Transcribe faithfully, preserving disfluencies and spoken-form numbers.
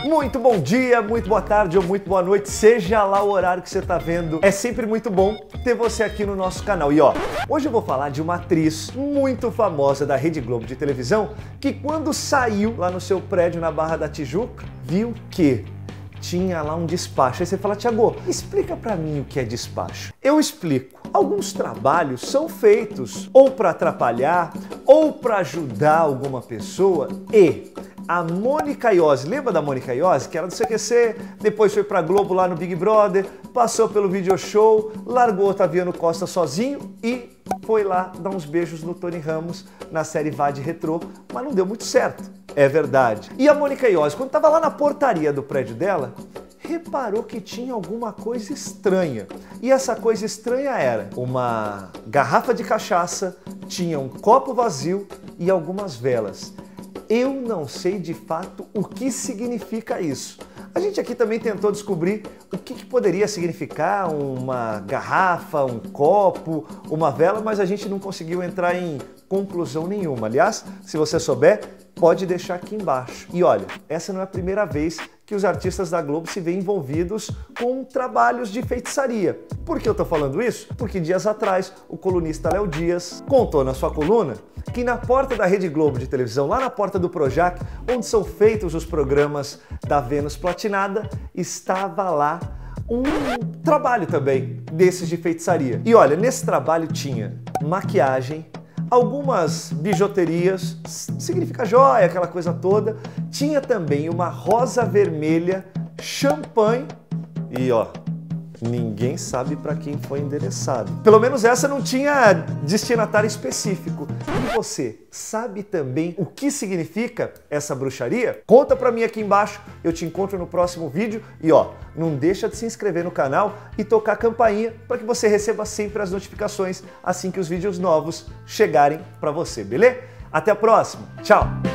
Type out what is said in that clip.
Muito bom dia, muito boa tarde ou muito boa noite, seja lá o horário que você está vendo. É sempre muito bom ter você aqui no nosso canal. E ó, hoje eu vou falar de uma atriz muito famosa da Rede Globo de televisão que quando saiu lá no seu prédio na Barra da Tijuca, viu que tinha lá um despacho. Aí você fala, Thiago, explica pra mim o que é despacho. Eu explico. Alguns trabalhos são feitos ou para atrapalhar ou para ajudar alguma pessoa e a Mônica Iose, lembra da Mônica Iose? Que era do C Q C, depois foi pra Globo lá no Big Brother, passou pelo Video Show, largou o Otaviano Costa sozinho e foi lá dar uns beijos no Tony Ramos na série Vade Retrô, mas não deu muito certo, é verdade. E a Mônica Iose, quando estava lá na portaria do prédio dela, reparou que tinha alguma coisa estranha. E essa coisa estranha era uma garrafa de cachaça, tinha um copo vazio e algumas velas. Eu não sei de fato o que significa isso. A gente aqui também tentou descobrir o que, que poderia significar uma garrafa, um copo, uma vela, mas a gente não conseguiu entrar em conclusão nenhuma. Aliás, se você souber, pode deixar aqui embaixo. E olha, essa não é a primeira vez que os artistas da Globo se veem envolvidos com trabalhos de feitiçaria. Por que eu tô falando isso? Porque dias atrás o colunista Léo Dias contou na sua coluna que na porta da Rede Globo de televisão, lá na porta do Projac, onde são feitos os programas da Vênus Platinada, estava lá um trabalho também desses de feitiçaria. E olha, nesse trabalho tinha maquiagem, algumas bijuterias, significa joia, aquela coisa toda. Tinha também uma rosa vermelha, champanhe e ó, ninguém sabe para quem foi endereçado. Pelo menos essa não tinha destinatário específico. E você sabe também o que significa essa bruxaria? Conta para mim aqui embaixo, eu te encontro no próximo vídeo. E ó, não deixa de se inscrever no canal e tocar a campainha para que você receba sempre as notificações assim que os vídeos novos chegarem para você, beleza? Até a próxima, tchau!